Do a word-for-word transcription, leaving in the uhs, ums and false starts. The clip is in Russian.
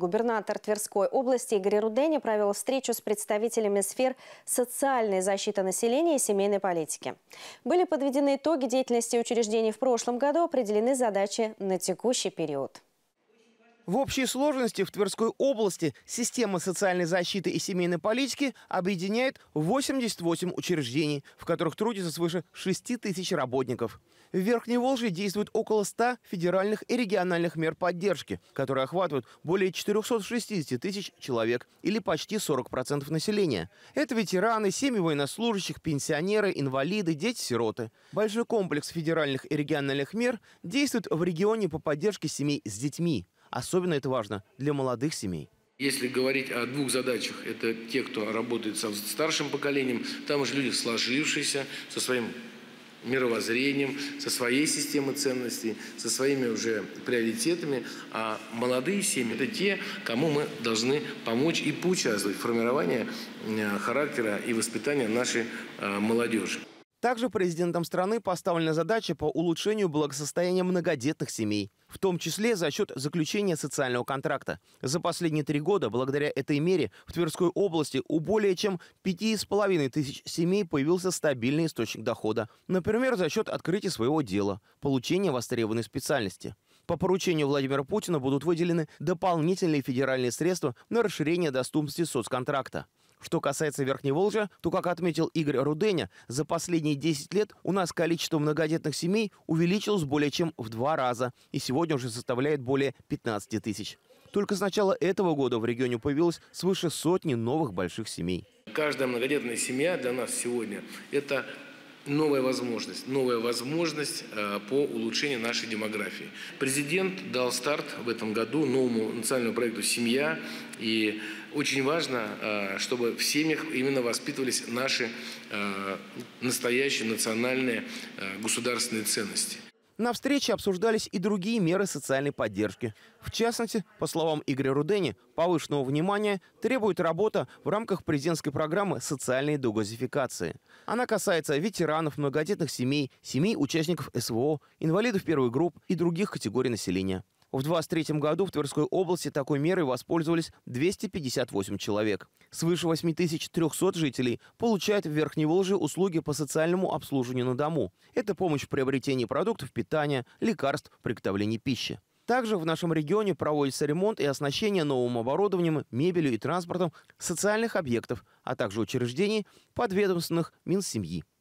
Губернатор Тверской области Игорь Руденя провел встречу с представителями сфер социальной защиты населения и семейной политики. Были подведены итоги деятельности учреждений в прошлом году, определены задачи на текущий период. В общей сложности в Тверской области система социальной защиты и семейной политики объединяет восемьдесят восемь учреждений, в которых трудится свыше шести тысяч работников. В Верхней Волжье действует около ста федеральных и региональных мер поддержки, которые охватывают более четырёхсот шестидесяти тысяч человек или почти сорок процентов населения. Это ветераны, семьи военнослужащих, пенсионеры, инвалиды, дети-сироты. Большой комплекс федеральных и региональных мер действует в регионе по поддержке семей с детьми. Особенно это важно для молодых семей. Если говорить о двух задачах, это те, кто работает со старшим поколением, там уже люди сложившиеся, со своим мировоззрением, со своей системой ценностей, со своими уже приоритетами. А молодые семьи – это те, кому мы должны помочь и поучаствовать в формировании характера и воспитания нашей молодежи. Также президентом страны поставлена задача по улучшению благосостояния многодетных семей, в том числе за счет заключения социального контракта. За последние три года, благодаря этой мере, в Тверской области у более чем пяти с половиной тысяч семей появился стабильный источник дохода. Например, за счет открытия своего дела, получения востребованной специальности. По поручению Владимира Путина будут выделены дополнительные федеральные средства на расширение доступности соцконтракта. Что касается Верхней Волжья, то, как отметил Игорь Руденя, за последние десять лет у нас количество многодетных семей увеличилось более чем в два раза и сегодня уже составляет более пятнадцати тысяч. Только с начала этого года в регионе появилось свыше сотни новых больших семей. Каждая многодетная семья для нас сегодня – это новая возможность, новая возможность по улучшению нашей демографии. Президент дал старт в этом году новому национальному проекту «Семья». И очень важно, чтобы в семьях именно воспитывались наши настоящие национальные государственные ценности. На встрече обсуждались и другие меры социальной поддержки. В частности, по словам Игоря Рудени, повышенного внимания требует работа в рамках президентской программы социальной дегазификации. Она касается ветеранов, многодетных семей, семей участников эс вэ о, инвалидов первой группы и других категорий населения. В две тысячи двадцать третьем году в Тверской области такой мерой воспользовались двести пятьдесят восемь человек. Свыше восьми тысяч трёхсот жителей получают в Верхней Волжье услуги по социальному обслуживанию на дому. Это помощь в приобретении продуктов питания, лекарств, приготовлении пищи. Также в нашем регионе проводится ремонт и оснащение новым оборудованием, мебелью и транспортом социальных объектов, а также учреждений, подведомственных Минсемьи.